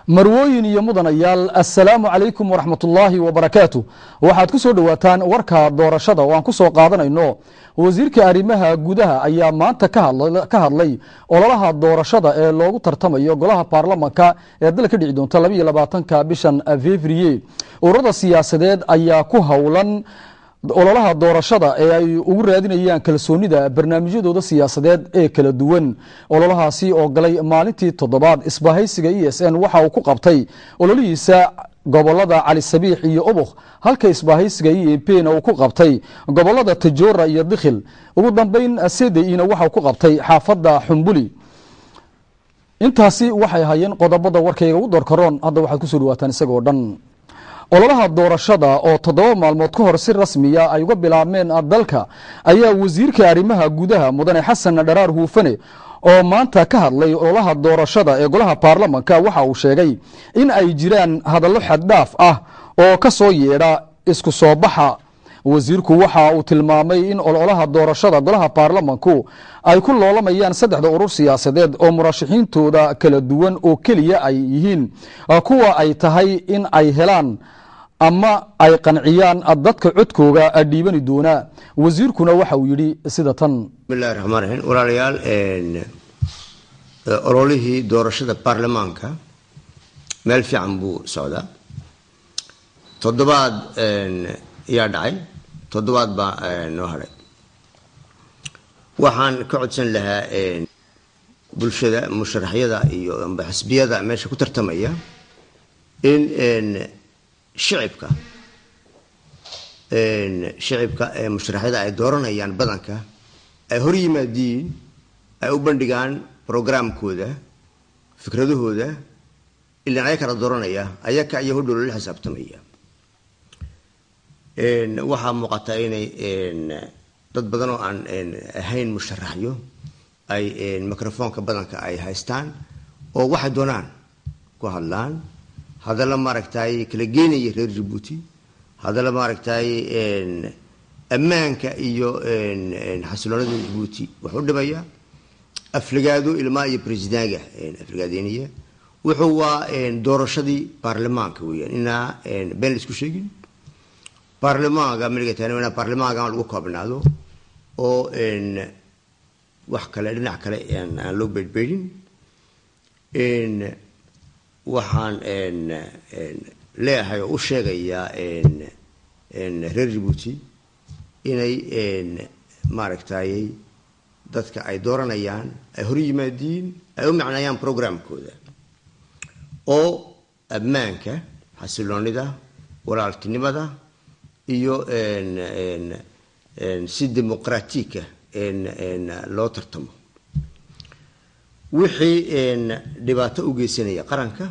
marwooyin iyo mudanayaal assalaamu calaykum waraxmatullaahi wabarakaatu waxaad ku soo dhawaataan warka doorashada oo aan ku soo qaadanayno wasiirka arrimaha gudaha ayaa maanta ka hadlay ololaha doorashada ee loogu tartamayo golaha baarlamanka ee dalka dhici doonta 22 bishan February ururada siyaasadeed ayaa ku howlan ololaha doorashada ee ay ugu raadinayaan kalsoonida barnaamijyadooda siyaasadeed ee kala duwan ololahaasi oo galay maalintii toddobaad isbahaysiga ESN waxa uu ku qabtay ololihiisa gobolada Cali Sabiix iyo Ubukh halka isbahaysiga EMP-na uu ku qabtay gobolada Tajoora iyo Dikhil ugu dambeyn Seedayna waxa uu ku qabtay xaafadda Xumbuli intaasi waxay hayeen qodobada warkayga u doorkaroon hadda waxaad ku soo dhawaataan isagoo dhan ololaha doorashada oo 7 maalmood ka hor si rasmi ah ay uga bilaabmeen dalka ayaa wasiirka arrimaha gudaha mudane Xasan Dharaar Huufane oo maanta ka hadlay ololaha doorashada ee golaha baarlamanka waxa uu sheegay in ay jiraan hadallo xad dhaaf ah oo ka soo yeedha isku soo baxa wasiirku waxa uu tilmaamay in ololaha doorashada golaha baarlamanku ay ku loolamayaan saddexda urur siyaasadeed oo murashaxiintooda kala duwan oo kaliya ay yihiin kuwa ay tahay in ay helaan ama ay qanciyaan dadka codkooga dhiibani doona wasiirkuna waxa uu yiri sida tan bismillaahir rahmaanir rahiim walaalayaal ololihii doorashada baarlamaanka meel fiican buu socdaa toddobaad yaa dhacay toddobaad baa noo haray waxaan ka codsan lahaa bulshada musharaxyada iyo xisbiyada meesha ku tartamaya in shicibka musharaxyada ay dooranayaan badanka ay hor yimaadiin ay u bandhigaan programkooda fikradahooda ilaa ay kala dooranaya ayaka iyo hodhow la xisaabtamaya waxaa muuqata inay dad badan oo aan ahayn musharaxyo ay mikrofoonka badanka ay haystaan oo waxay doonaan ku hadlaan hadalla maaragtay kala geenaya reer Djibouti hadalla maaragtay ammaanka iyo xasiloonida Djibouti wuxuu dhibaya afligaado ilmaa iyo presidentga afligaadeenaya wuxuu waa doorashadii baarlamaanka weeyaan inaa been isku sheegin baarlamaanka militariga baarlamaanka lagu koobnaado oo wax kale dhinac kale aan loo beedbeedin waxaan leeyahay oo u sheegayaa reer Djibouti inay maaragtay dadka ay dooranayaan ay hor yimaadiin ay u macnaayaan programkooda oo ammaanka xasiloonida walaaltinimada iyo si dimuqraatiga loo tartamo wixii dhibaato u geysanaya qaranka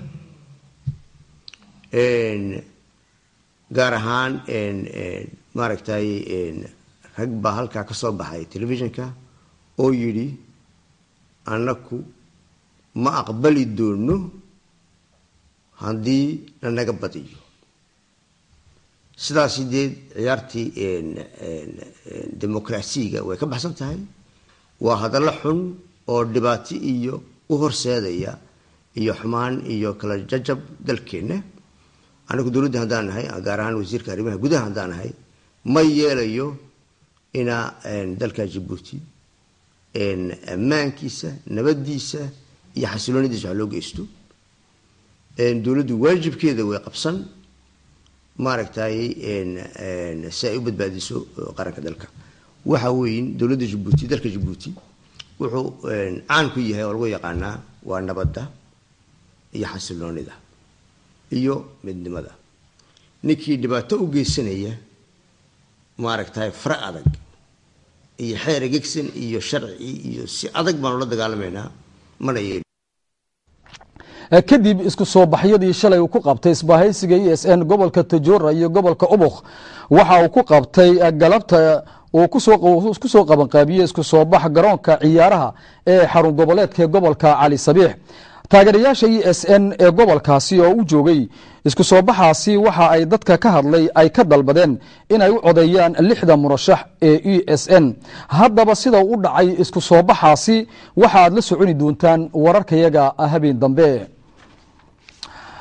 gaar ahaan maaragtay rag baa halkaa ka soo baxay telefishinka oo yidhi annaku ma aqbali doono haddii lanaga badiyo sidaas sideed ciyaartii dimuqraasiga way ka baxsan tahay waa hadallo xun oo dhibaato iyo u horseedaya iyo xumaan iyo kala jajab dalkeena anagu dawladda hadaan nahay gaar ahaan wasiirka arrimaha gudaha hadaan nahay ma yeelayo ina dalka Djibouti ammaankiisa nabadiisa iyo xasiloonidiisa loo geysto dawladdu waajibkeeda way qabsan maaragtay si ay u badbaadiso qaranka dalka waxa weyn dawladda Djibouti dalka Djibouti wuxuu caan ku yahay oo lagu yaqaanaa waa nabadda iyo xasiloonida iyo midnimada ninkii dhibaato u geysanaya maaragtay fara adag iyo xeer gegsan iyo sharci iyo si adag baan la dagaalameynaa mana yeelin kadib isku soo baxyadii shalay uu ku qabtay isbahaysiga ESN gobolka Tajoora iyo gobolka Ubukh waxa uu ku qabtay galabta oo ku soo qaban qaabiyay isku soo bax garoonka ciyaaraha ee xarun goboleedka gobolka Cali Sabiix taageerayaasha ESN ee gobolkaasi oo u joogay isku soo baxaasi waxa ay dadka ka hadlay ay ka dalbadeen in ay u codeeyaan 6 murashax ee ESN haddaba sida uu dhacay isku soo baxaasi waxa aad la soconi doontaan wararkayaga habeen dambe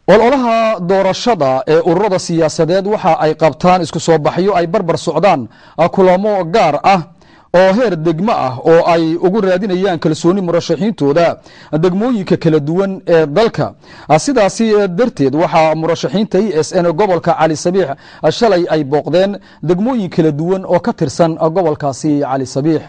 ololaha doorashada ee ururada siyaasadeed waxa ay qabtaan isku soo baxyo ay barbar socdaan kulamo gaar ah oo heer degmo ah oo ay ugu raadinayaan kalsooni murashaxiintooda degmooyinka kala duwan ee dalka sidaasi darteed waxaa murashaxiinta ESN gobolka Cali Sabiix shalay ay booqdeen degmooyin kala duwan oo ka tirsan gobolkaasi Cali Sabiix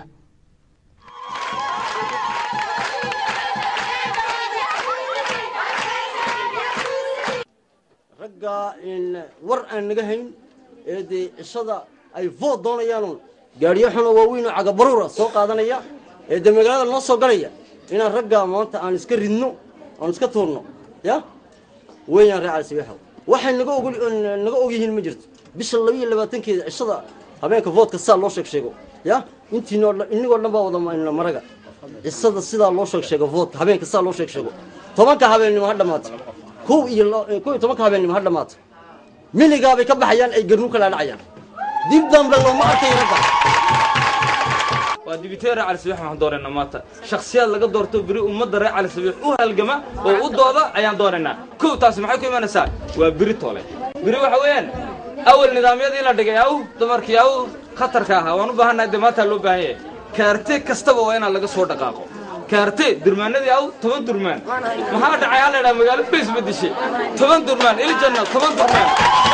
war aan naga hayn ee ishada ay vote doonayaan gaariyo xun oo waaweyn oo cagabaruura soo qaadanaya ee magaalada noo soo galaya inaan ragga maanta aan iska ridno aan iska tuurno ya weeyaan Cali Sabiix waxay naga og yihiin ma jirto bisha 22keeda ishada habeenka vote-ka saa loo sheego ya intiinoo inagoo dhan baa wada maraga ishada sida loo sheego vote habeenka saa loo sheego 10ka habeenimo ha dhamaatay 11 habeenimo ha dhamaatay miliga bay ka baxayaan ay garnu kala dhacayaan dib dambe loo ma arkay ragga waa dibiteera Cali Sabiix waxaan dooranaa maanta shakhsiyaad laga doorto biri ummadda reer Cali Sabiix u halgama oo u dooda ayaan dooranaa koow taas maxay ku imanaysaa waa biri toole biri waxa weeyaan awal nidaamyadii la dhigay dumarkii khatarka ah waan u baahanahay maanta loo baahan yahay kaarte kastaba waa in laga soo dhaqaaqo kaarte durmaanadii 10 durmaan maxaa dhacay hal dheer magaalo face bedishay 10 durmaan iljanna 10 durmaan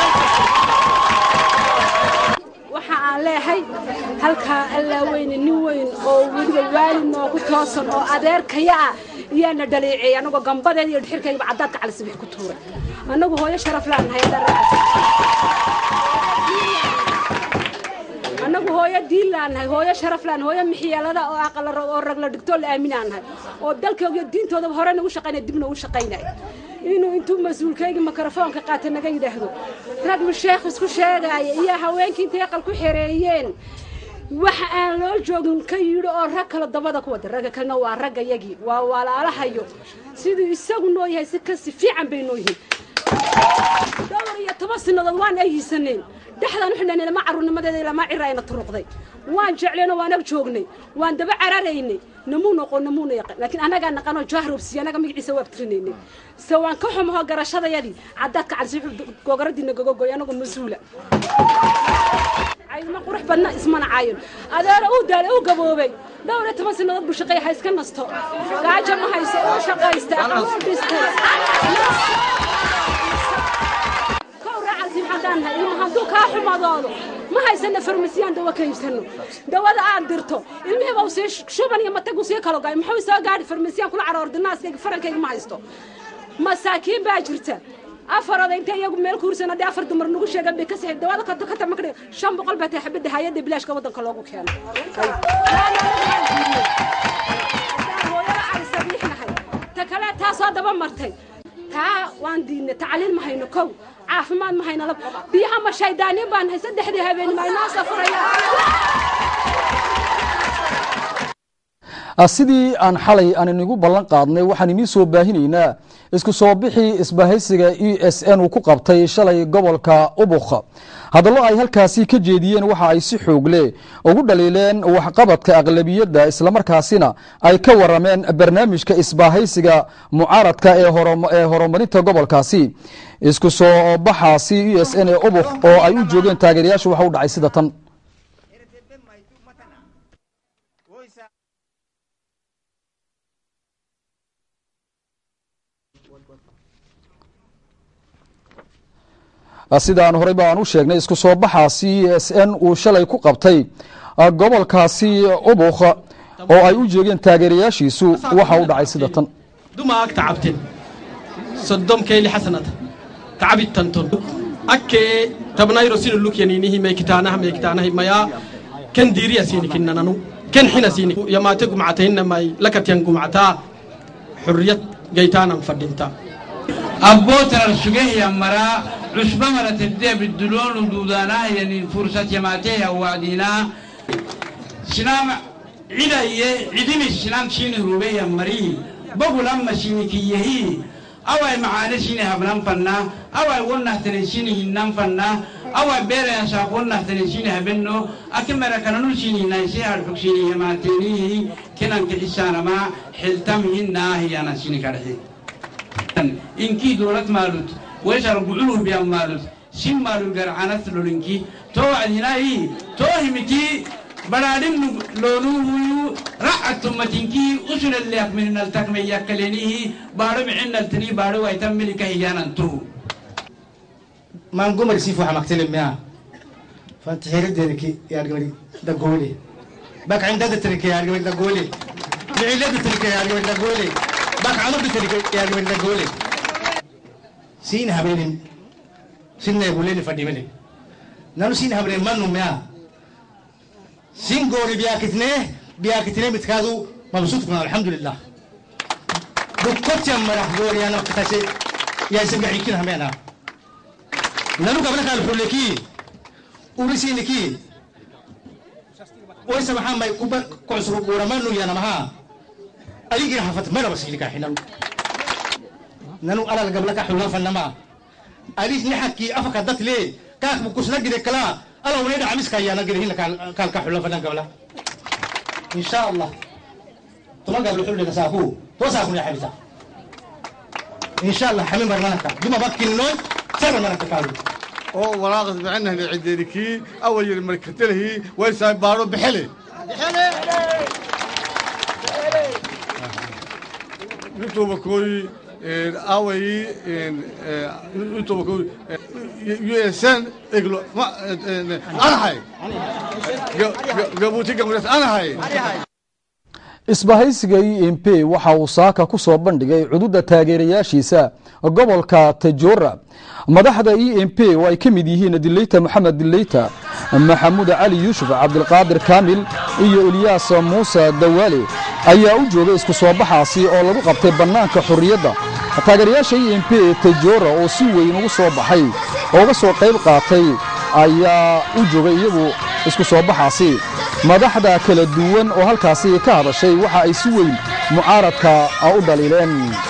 waxa aan leeyahay halka alla weyn nin weyn oo wadiga waalid noogu toosan oo adeerkaya ah iyana dhaleecay anagu gambadeed iyo dhixirkayba cadaadka Cali Sabiix ku tuuray anagu hooyo sharaf laan hay'adda anagu hooyo diilaan hay hooyo sharaf laan hooyo mixiyalada oo aqal oo rag la dhigto la aaminaan hay oo dalkooda diintooda hore nagu shaqeynay dibna u shaqeynay intuu mas'uulkayga mikrofoonka qaata naga yiraahdo rag sheekh isku sheegay iyo haweenkii intay aqal ku xereeyeen waxa aan loo joogin ka yiri oo rag kala dabada ku wada rag kalena waa rag yagi waa walaalahayo sidii isagu noo yahay si ka si fiican bay noo yihiin dawr iyo 10 sanadood waan aysaneen dhaxdan xidhnayna ma carruurnimadeeda ila ma cirayna turuqday waan jecleena waan ag joognay waan daba cararaynay namuuna yaqaan laakiin anaga naqano jahrubsi anaga magaciisa waa tirinaynay sawaan ka xumo garashadayadii cadaadka Cali Sabiix gogoradina gogogoy anagu masuula ayna qurux badna ismana caayin adeer uu daal uu gaboobay dawr 10 sanadood buu shaqay hayska nasto gaajo ma hayso oo shaqaysta oo dhistay حدان هاي المهندو كاحمدودو ما هيسنا فرمسيان دوا كيبسنو دوada aan dirto ilmihiiba uu sii shuban iyo matagu sii kala gaay maxay soo gaari farmasiyan kula caroordi naaskayga farankayga ma haysto masaakiin baa jirta afarada inta iyagu meel kuursanade afar dumar nagu sheegan bay ka sii dawada ka tamakay 500 baa taxbada hay'adda bilaashka wadanka loogu keeno hooyada Cali Sabiix nahay ta kale taasoo daba martay taa waan diinay tacliin ma hayno kow caafimaad ma hayno biyaha ma shaydaanin baan hay saddexdii habeen ma inoo safraya sidii aan xalay aan inigu ballan qaadnay waxaan inii soo baahinaynaa isku soo bixi isbahaysiga ESN uu ku qabtay shalay gobolka Ubukh hadallo ay halkaasi ka jeediyeen waxa ay si xoog leh ugu dhaliileen waxqabadka aqlabiyadda isla markaasina ay ka warameen barnaamijka isbahaysiga mucaaradka ee horumarinta gobolkaasi isku soo baxaasi ESN ee Ubukh oo ay u joogeen taageerayaashu waxa u dhacay sida tan sidaan horey baan u sheegnay isku soo baxaasi ESN uu shalay ku qabtay gobolkaasi Ubukh oo ay u joogeen taageerayaashiisu waxa u dhacay sida tan dumaag tacabteen صدم كيلي حسنة تعبت تنتون أكى تبنايرو سين اللوك ينينه ميكتانه مايا كن ديري سيني كنا نانو كن حين سيني يا ما تقوم عتهن ماي لك تينقوم عتا حرية جيتانا مفردينتا أبوتر السجيه يا مرا عشبة مرة تبدأ بالدلون ودودانا يعني فرصة يماتيه وعدينا سلام عدم السلام شيني روبي يا مري بقول أما شيني كيهي أوي معاني شيني هبنان فنا أوي قلنا تنشيني هنان فنا أوي بير يشاق قلنا تنشيني هبنو أكيد مرة كانوا شيني نايسي هرفك شيني يماتينيه كنا كحسانا ما حلتم هنا هي أنا شيني كارهي إنكي دولة مالوت ويشار قعوه بيامالوس سيمالو قرعانات لولنكي تو عدناي تو همكي بنادم لونو رعت متنكي أسر اللي من التكمي يكلينيه بارو معنا التني بارو ويتم لك هيانا تو ما نقوم رسيفو حمقتين المياه فانت هيرد ذلك يا رجل دقولي بك عندك تركي يا رجل دقولي لعلة تركي يا رجل دقولي بك عمر تركي يا رجل دقولي سين هبرين سين يقولي فدي ملك نانو سين هبرين ما نوميا سين قولي بياكتني متكادو مبسوط كنا الحمد لله دكتور يا مرح قولي أنا كتاسي يا سمعي كنا همينا نانو قبلك الفلكي ورسينكي ويسا محمد كعسر ورمانو يا نمها أيجي حفت مرة بسيلك حين نانو على قبلك حلوان فنما أريد نحكي أفكدت ليه كاك بكوس نجري كلا ألا وليد عمسك يا نجري هنا كان كحلوان فنان قبله إن شاء الله ثم قبل حلو نساكو توساكو يا حبيبي إن شاء الله حميم برنامجك بما بكي النوم سر برنامجك كارو oo walaaqad macna ciideedkii awal yar markatalahi way saabaro bixile intuba kooy away intuba kooy USN iglo ana hay gabuti gamras ana hay isbahaysiga EMP waxa uu saaka ku soo bandhigay cududa taageerayaashiisa gobolka Tajora madaxda EMP oo ay kamid yihiin Dilayta Maxamed Dilayta Maxamuud Ali Yuusuf Cabdulqaadir Kaamil iyo Ilyas Muuse Dawali ayaa u joogay isku soo baxaasi oo lagu qabtay banaanka xurriyadda taageerayaasha EMP Tajora oo si weyn ugu soo baxay oo uga soo qayb qaatay ayaa u joogay iyagu isku soo baxaasi madaxda kala duwan oo halkaasi ka hadashay waxa ay si weyn mucaaradka u dhaliileen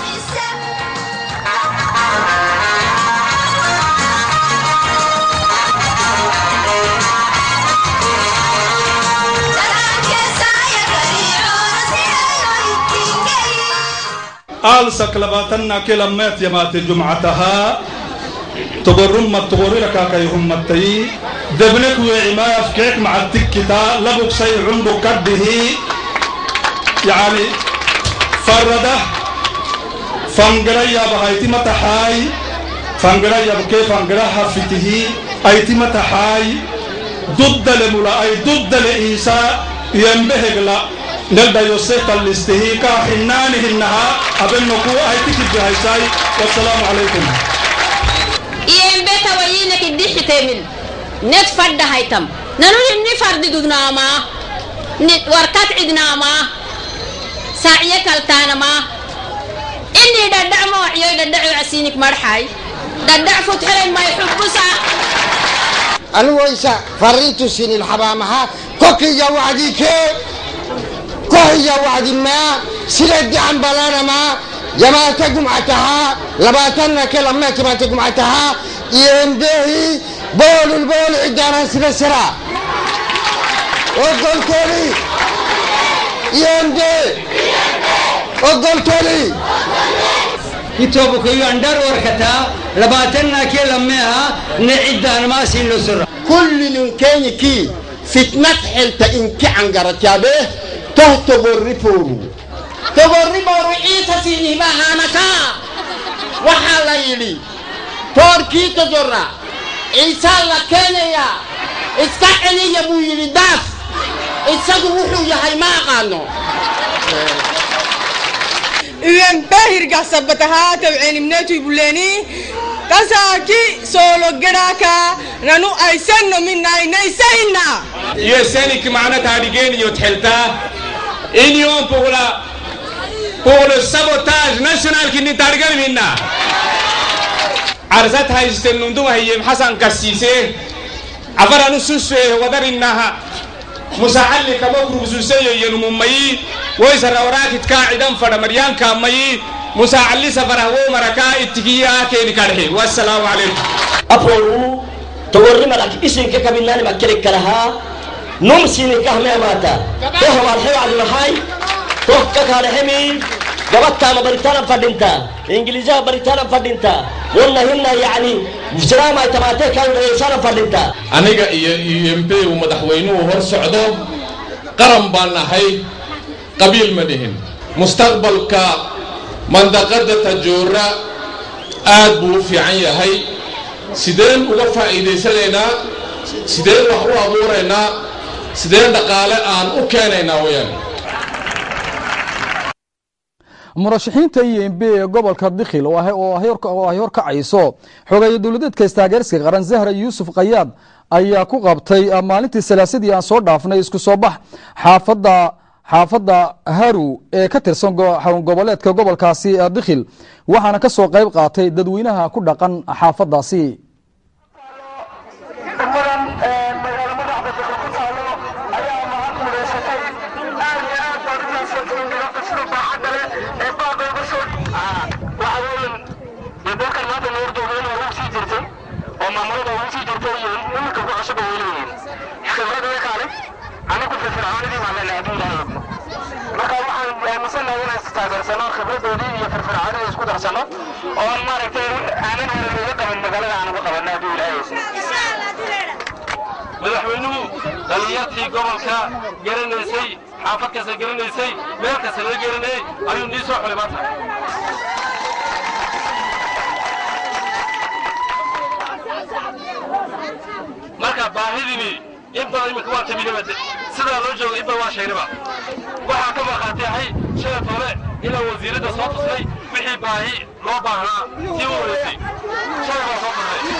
ألسك لباتنا كلمات يمات جمعتها تقرم تقررك كيهم متي دبلك وعما يفكيك مع التكتا لبك شيء عنده كده يعني فرده فانقريا بهايتي متحاي فانقريا بكي فانقرها فته ايتي متحاي ضد لمولا اي ضد لإيسا ينبهق لا نلدا يوسف الاستهيكا حنانه النها أبنكو ايتي كبهايساي والسلام عليكم ينبتا وينك الديح تيمن نت فرد هايتم نانو نفرد دودنا ما نت وركات عدنا ما ساعية كالتانا ما إني ددع موعيو ددع عسينك مرحاي ددع فتحي ما يحبسا أنا ويسا فريتو سين الحبامها كوكي يا وعدي كيف كوكي يا وعدي ما سيلد عن بلانا ما جماعة جمعتها لباتنا كلمة جماعة جمعتها يندهي بول البول عندنا سلسلة وقلت لي يندهي وقلت لي يتوبك يندر وركتا لباتنا كلمة نعدنا ما سيلو سرا كل كان كي فتنة حلت إنك عن جرتيابه تهتبر ريفورو تبرم رئيس سيني مهانكا وحاليلي توركي تجرى عيسى لكينيا اسكعني يا ابو يلداف اسكو يا هاي ما قانو إذن باهر قصبتها تبعين مناتو يبولاني كساكي سولو جراكا نانو أيسنو منا نيسينا يسانك معنا تاريخين يتحلتا إنيوم pour le sabotage national qui n'est arrivé minna arzat haisten nundu hayem hasan kasise afara nususwe wadarinnaha musa'alli kama kurubususe yenumumai waisara warakit qa'idan fara maryan kamai musa'alli safara wo maraka ittiqiya keni karhe wassalamu alaykum apolu tawri malak isin ke kabinani makkere kalaha numsini kahme mata to hawal hayad mahay توكك على همين gabadkaama baritaana fadhinta ingiliisaha baritaana fadhinta walla hinna yani islaam ay tamaatay ka dhaysan fadhinta aniga iyo UMP uu madaxweynuhu hor socdo qaran baan nahay qabiil ma dhihin mustaqbalka mandaqada tajoora aad buu fiican yahay sideen uga faa'iideysanaynaa sideen wax u abuuraynaa sideen dhaqaale aan u keenaynaa wayaan murashaxiinta IMB ee gobolka Dikhil oo ay horkacayso xogeeye dawladeedka istaageerska qaran Zahra Yuusuf Qayaad ayaa ku qabtay maalintii salaasadii aan soo dhaafnay isku soo bax xaafadda Haru ee ka tirsan goboleedka gobolkaasi Dikhil waxaana ka soo qayb qaatay dadweynaha ku dhaqan xaafadaasi madaxweynuhu dhalinyartii gobolka garanaysay xaafad kasta garanaysay meel kasta laga garanayay ayuu nii soo xulay maanta marka baahidini in badan imika waa taminaba sidaa loo joogo in badan waa sheegnaba waxaa ka markhaatiyahay shalay hore ilaa wasiiradda soo tusnay wixii baahi loo baahnaa sii u wareysay shalay baa soo tusnay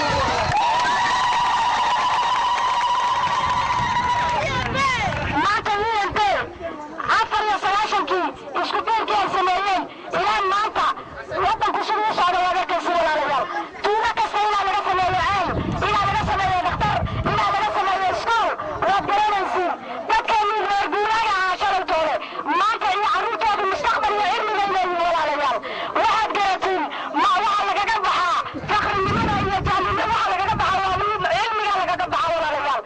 isku beerkii ay sameeyeen ilaa maanta waddanku siduu u socdo waad arkaysa walaalayaal tuulo kasta ilaa laga sameeyo ceel ilaa laga sameeyo dhakhtar ilaa laga sameeyo iskool waad garanaysiin dadkeenii reer guuraaga ahaa shalaytoole maanta iyo carruurtoodu mustaqbal iyo cilmigay leeyihin walaalayaal waxaad garatiin ma waxaa lagaga baxaa faqrinimada iyo jaalinimada waxaa lagaga baxaa waa cilmiga lagaga baxaa walaalayaal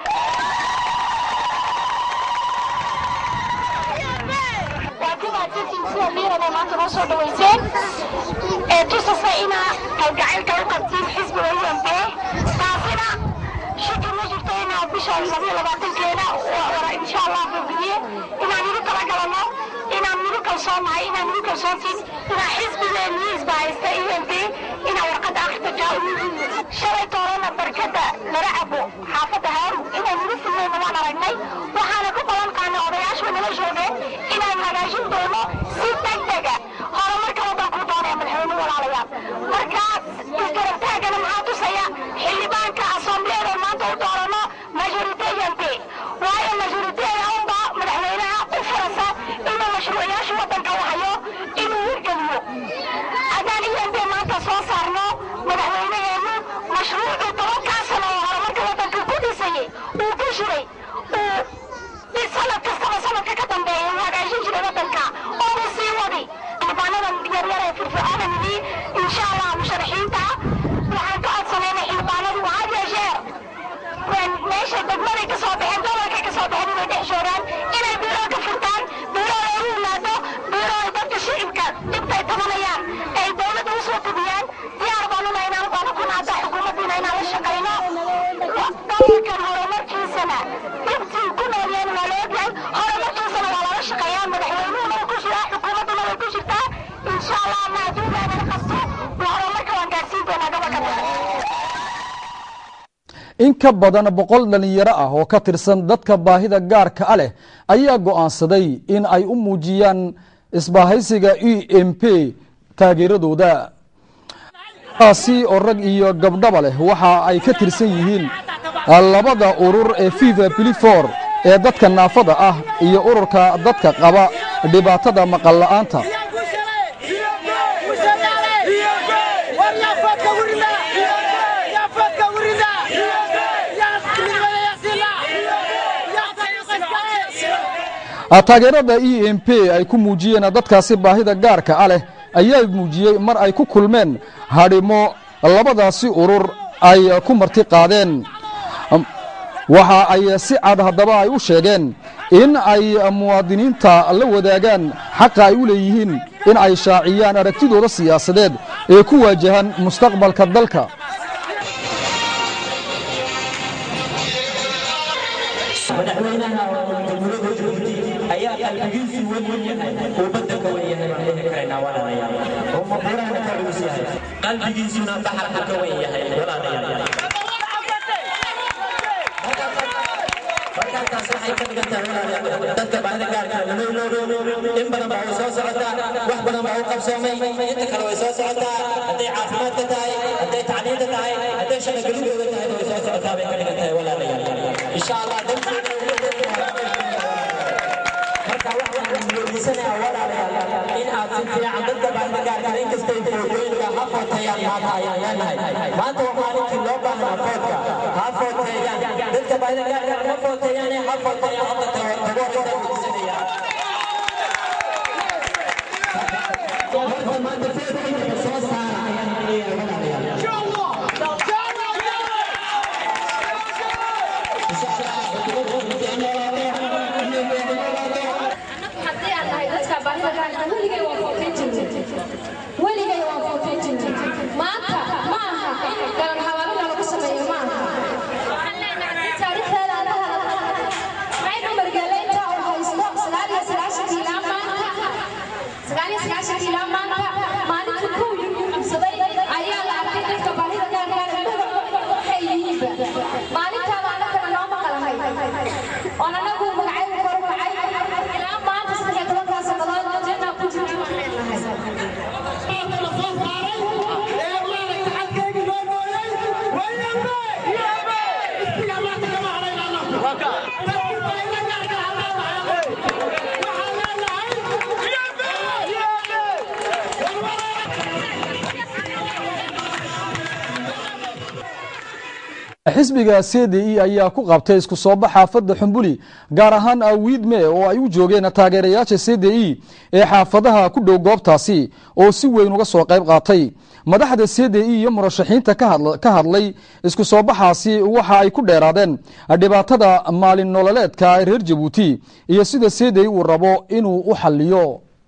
sida miirana maanta noo soo dhaweyseen tusasa inaa kalgacaylka u qabtiin xisbiga UMP taasina shaki ma jirto inaa bisha 22keena wara insha Allah buugiye inaan igu talagalano inaan igu kalsoonahay inaan igu kalsoontiin inaa xisbiga miisba haysta UMP inaa warqada akhrinta shalay toorana barkada laga cabo xaafadda Haru inaan igu filmayno waan aragnay waxaana ku balan qaanay odayaasha nala joogeen inaan hagaajin doono si degdega horumarka waddanku doonaya madaxweyne walaalayaal markaas isgarabtaagana maxaa tusaya xildhibaanka asambleeda maanta u doorano majorite UMP waayo majoriteeda unba madaxweynaha u furasa inuu mashruuciyaasha waddanka u hayo inuu hirgeliyo haddaan UMP maanta soo saarno madaxweynaheenu mashruucu 10 sano oo horumarka waddanka ku dhisayay uu ku shiray sanad kastaba sanadka ka dambeeya uu hagaajin jiray waddanka oo uu sii wadi xildhibaanadan yaryar ee firfircoonanidii insha allah musharaxiinta waxaan ka codsanaynay xildhibaanadu had iyo jeer meesha degmaday ka soo baxeen gobolka ka soo baxeen inay dhex joogaan inay biiroo ka furtaan biiroo loogu yimaado biiroo ay dadka shicibka dhibtay tabanayaan ay dowladda u soo tubiyaan diyaar baanuna inaan qodo ku naada xukuumaddiina inaan la shaqayno gobolkan horumarkiisana dhibtii ku noolyeen waa la ogyahay horumarkiisana waa lala shaqeeyaa madaxweynuhuna wuu ku jiraa xukuumadduna way ku jirtaa insha allah maaduudaanala qabto waa horumarka waan gaarsiin doonaa gobolka in ka badan 100 dhalinyaro ah oo ka tirsan dadka baahida gaarka ah leh ayaa go'aansaday in ay u muujiyaan isbaahaysiga UMP taageeradooda taasi oo rag iyo gabdhaba leh waxa ay ka tirsan yihiin labada urur ee FIFA Plifor ee dadka naafada ah iyo ururka dadka qaba dhibaatada maqal la'aanta taageerada UMP ay ku muujiyeen dadkaasi baahida gaarka ah leh ayaa muujiyay mar ay ku kulmeen hadhimo labadaasi urur ay ku marti qaadeen waxa ay si cad haddaba ay u sheegeen in ay muwaadiniinta la wadaagaan xaqa ay u leeyihiin in ay shaaciyaan aragtidooda siyaasadeed ee ku waajahan mustaqbalka dalka. qalbigiisuna baxarka ka weyn yahay walaalayaal markaas waxay ka dhigantaa walaalayaal dadka baahida gaarka lama iloobo in badan baa soo socotaa wax badan baa u qabsoomay inta kale way soo socotaa hadday caafimaadka tahay hadday tacliinta tahay hadday shaqo gelidooda tahay way soo socotaa bay ka dhigan tahay walaalayaal insha allah marka waxaan weydiisanayaa walaalayaal in aad si fiican dadka baahida gaarka inkasta ay footooyinka ha footeeyaan maanta ayaan leenahay maanta waa maalinkii loo baahnaa foodka ha footeeyaan dadka baahida gaarka ma footeeyaan ha footeeyaan hadda tagoorta weydiisanayaa maanta foodka soo saara ayaan leeyahay weligay waan footeen jirnay maanta ma aha galan hawaalada lagu sameeyo ma aha taariikhdeeda aan ka hadalnay maxay dumargaleynta oo haysto 99 ilaa maanta maalintii kow yuu qabsaday ayaa la arkay dadka baahida gaarka waxay yihiinba maalintaaba annagana noo maqalahay oon annagu magacaygu kor kacay ilaa maanta 13 sannadood jannaa ku jirta xisbiga CDE ayaa ku qabtay isku soo bax xaafadda Xumbuli gaar ahaan Awiidme oo ay u joogeen taageerayaasha CDE ee xaafadaha ku dhow goobtaasi oo si weyn uga soo qayb qaatay. madaxda CDE iyo murashaxiinta ka hadlay isku soo baxaasi waxa ay ku dheeraadeen dhibaatada maalin nololeedka reer Jabuuti iyo sida CDE uu rabo inuu u xalliyo.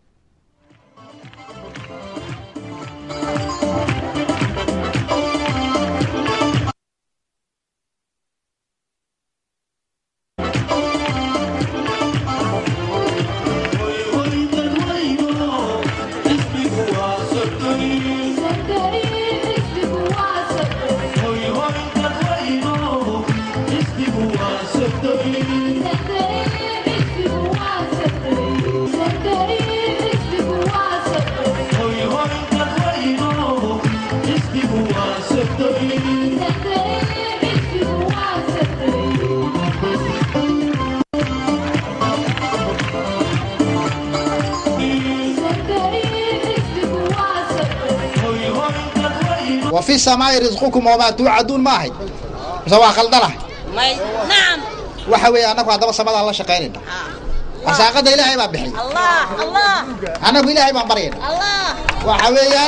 وفي السماء رزقكم وما توعدون ما هي سواء خلدله نعم وحوي أنا كنت أدرس سماد الله شقينا أساقد إلهي ما بحي الله أنا بإلهي ما برينا الله وحويا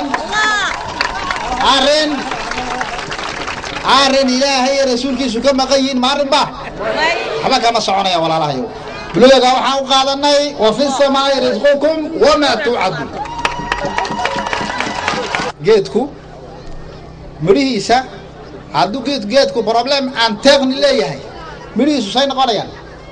عارن إلهي رسولك سكم مقين مارن با حبا كما سعونا يا ولا الله يو بلوغا وحاو قادناي وفي السماء رزقكم وما توعدون جيتكو مريسا هادو جيتكو بروبلم ان تغني ليهي مريسو ساي نقونيان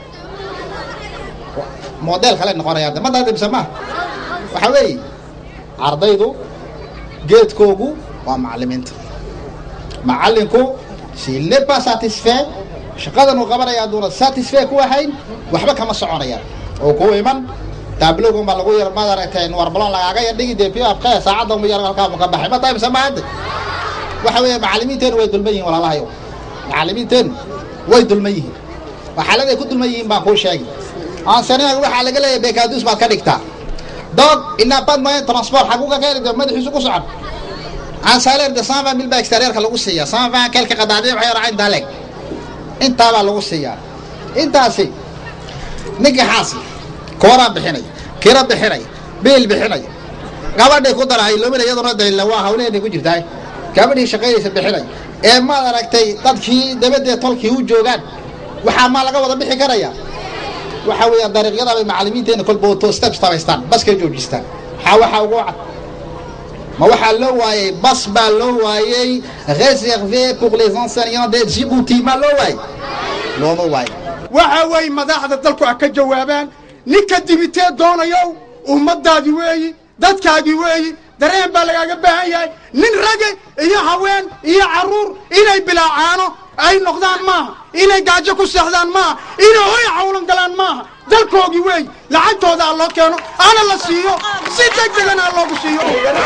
موديل خلينا نقونيان ما داد بسماه waxa weey ardaydu geedkoogu waa macallimiinta macallinku si lepa satisfait shaqadan uu qabanaya doona satisfait ku ahayn waxba kama soconayaan oo ku iman tablogu ma lagu yar madarayteen warbalon lagaaga yadhigi deebiyo afka saacada mu yar halka ka baxay ma tahay samaad waxa weey macallimiinteen way dulmayiin walaalahayo macallimiinteen way dulmayiin waxaaladay ku dulmayiin baan ku sheegay aan sanaga waxa laga leeyahay beekaadus baad ka dhigtaa donc il n'a pas de moyen de transport حقوقه غير ده مدحيسو كسعد عن سالير ده 120 ميل باكستيرير لو سيا 120 كلك قدادين waxay raacin dalay inta baa lagu siiyaa intaasi niga xaasi koora bixinay kira bixinay bil bixinay gabadhay ku daray loomin iyadoo dalay waa hawleeday ku jirtay gabadhii shaqeeyaysa bixinay ee ma aragtay dadkii dabadee tolkii u joogan waxa ma laga wada bixi karaya waxa weeye dariiqyada ay macallimiinteena kol booto steps tabaystaan bas ka joojistaan waxa ugu cad ma waxaa loo waayey bas baa loo waayey réservé pour les enseignants de Djibouti ma loo waayey looma waayo waxa weeye madaxda dalku ka jawaabaan ninka dibitee doonayo ummadaadi weeyi dadkaagi weeyi dareen baa lagaaga baahan yahay nin rage iyo haween iyo caruur inay bilaacaano ay noqdaan maaha inay gaajo ku seexdaan maaha inay hoy cawlan galaan maaha dalkoogii weey lacagtooda loo keeno ana la siiyo si degdegana loogu siiyo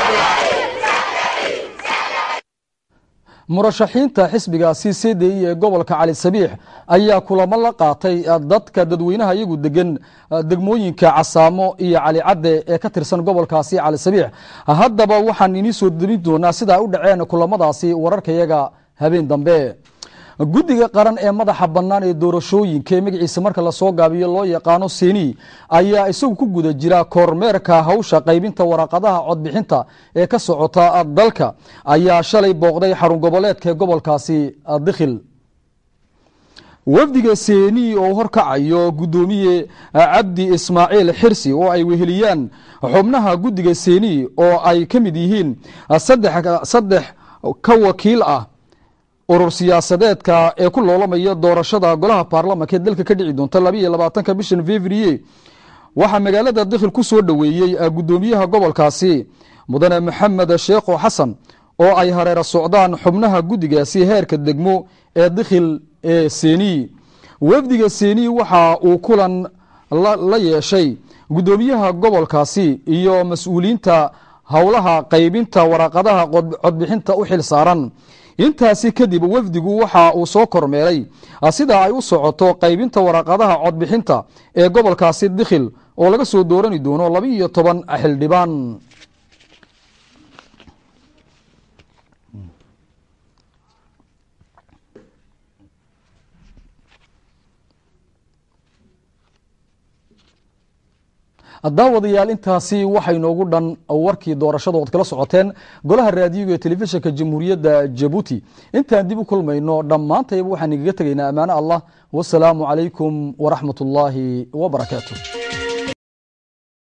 murashaxiinta xisbigaasi CDE ee gobolka Cali Sabiix ayaa kulamo la qaatay dadka dadweynaha iyagu degan degmooyinka Casaamo iyo Cali Cadde ee ka tirsan gobolkaasi Cali Sabiix haddaba waxaan inii soo dirin doonaa sida u dhaceen kulamadaasi wararkayaga habeen dambe guddiga qaran ee madaxa bannaan ee doorashooyinka magaciisa marka la soo gaabiyo loo yaqaano Seeni ayaa isagu ku guda jira kormeerka hawsha qaybinta waraqadaha codbixinta ee ka socota dalka ayaa shalay booqday xarun goboleedka gobolkaasi Dikhil wafdiga Seeni oo horkacayo gudoomiye Cabdi Ismaaciil Xirsi oo ay weheliyaan xubnaha guddiga Seeni oo ay kamid yihiin saddex ka wakiil ah urur siyaasadeedka ee ku loolamaya doorashada golaha baarlamaanka ee dalka ka dhici doonta 22 bishan February waxa magaalada Dikhil ku soo dhaweeyay gudoomiyaha gobolkaasi mudane Maxamed Sheekh Xasan oo ay hareer socdaan xubnaha guddigaasi heerka degmo ee Dikhil ee Seeni wafdiga Seeni waxa uu kulan la yeeshay gudoomiyaha gobolkaasi iyo mas'uuliyiinta hawlaha qaybinta waraqadaha codbixinta u xil saaran intaasi kadib wafdigu waxa uu soo kormeeray sida ay u socoto qaybinta waraqadaha codbixinta ee gobolkaasi Dikhil oo laga soo doorani doono 12 xildhibaan daawadayaal intaasi waxay noogu dhan warkii doorashada oo kala socoteen golaha raadiyoga ee telefishinka Jamhuuriyadda Djibouti intaan dib u kulmayno dhamaantayba waxaan igaga tagaynaa amaano Allah wassalaamu calaykum wa rahmatullaahi wa barakaatuh